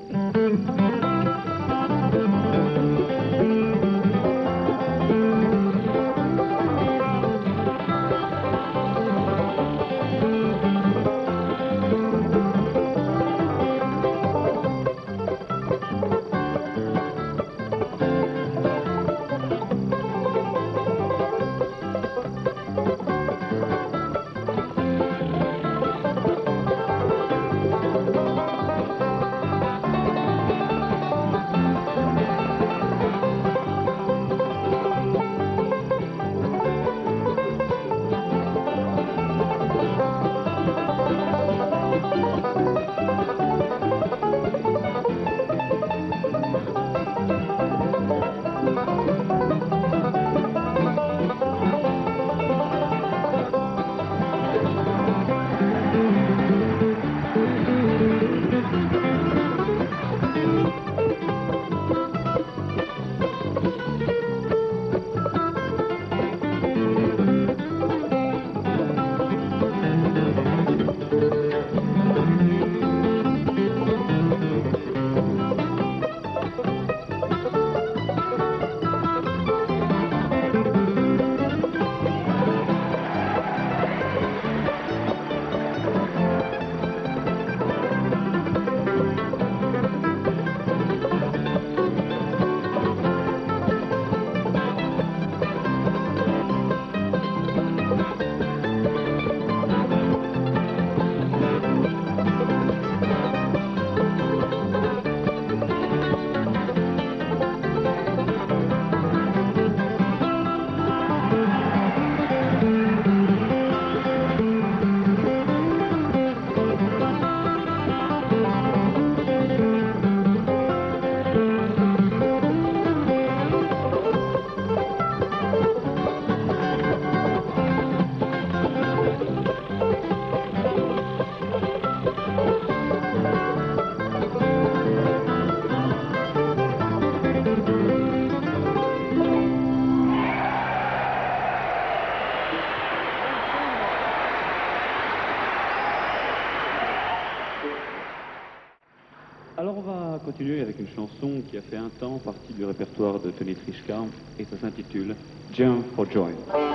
Alors on va continuer avec une chanson qui a fait un temps partie du répertoire de Tony Trischka et ça s'intitule Jump for Joy.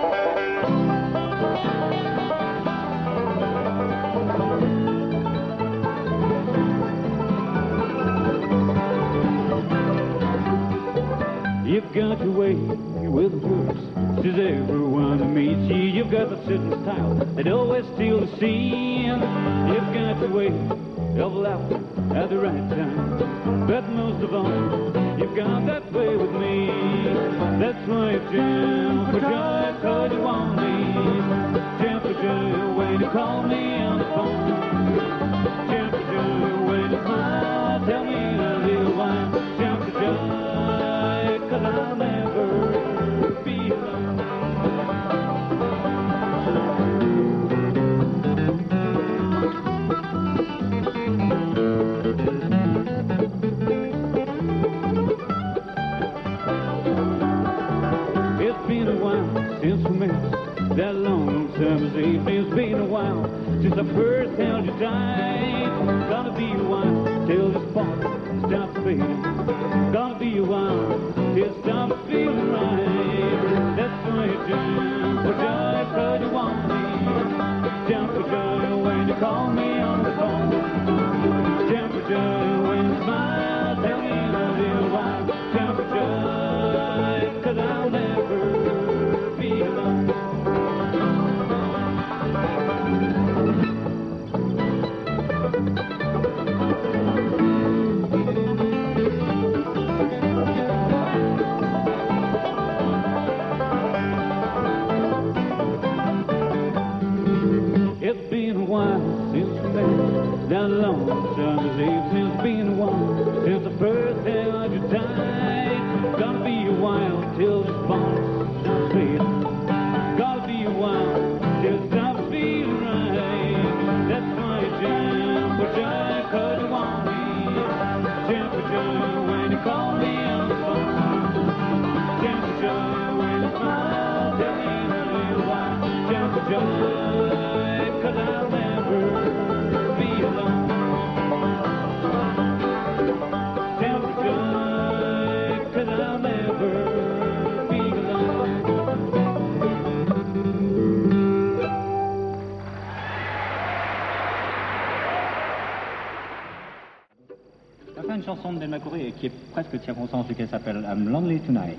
You've got your way with the blues, says everyone that meets you. You've got the certain style that always steals the scene. You've got your way of laughter at the right time. But most of all, you've got that way with me. That's why you jump for joy, 'cause you want me. Jump for joy when you call me on the phone. Jump for joy when you smile, tell me a little while. Jump for joy, 'cause I'll never be alone. It's been a while since we met, that long summer's evening. It's been a while since I first held you tight. Gonna be a while till this spark stops fading. Gonna be a while till it stops feeling right. That's why you jump for joy, 'cause you want me. Jump for joy when you call me on the phone. Jump for joy when you smile, tell me in a little while. Jump for joy, 'cause I'll never be alone. It's been a while since we met, that long summer's evening. It's been a while since I first held you tight. Gonna be a while till this bond stops fading. Gonna be a while till it stops feeling right. That's why you jump for joy, 'cause you want me. Jump for joy when you call me on the phone. Jump for joy when you smile, tell me in a little while. Jump for joy, 'cause I'll never be alone. On va faire une chanson de Delma Corey qui est presque circonstance, qui s'appelle I'm Lonely Tonight.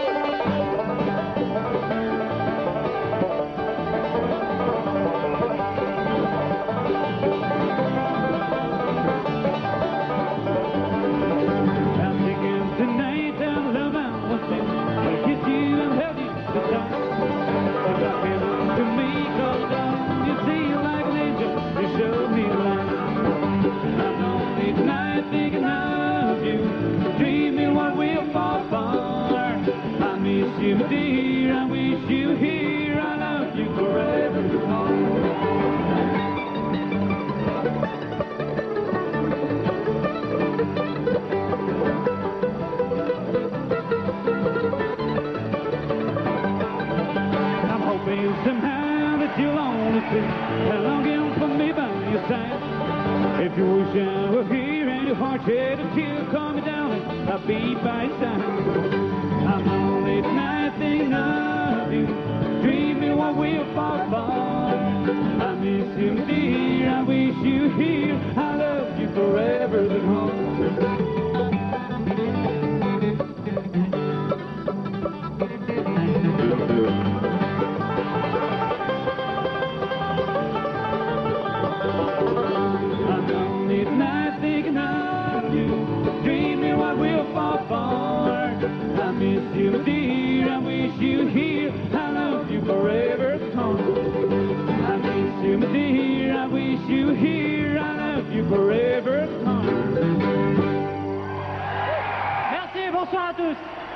Dear, I wish you here. I love you forever. I'm hoping somehow that you'll only see how longing for me by your side. If you wish I were here and your heart shed a tear, call me down and I'll be by your side. I'm lonely tonight thinking of you, dreaming what we'll fall apart. I miss you, dear, I wish you here. I love you forever, but home. I'm lonely tonight thinking of you, dreaming what we'll fall apart. I miss you, dear, I wish you here. I love you forever, come. I miss you, dear, I wish you here. I love you forever, come. Merci, bonsoir à tous.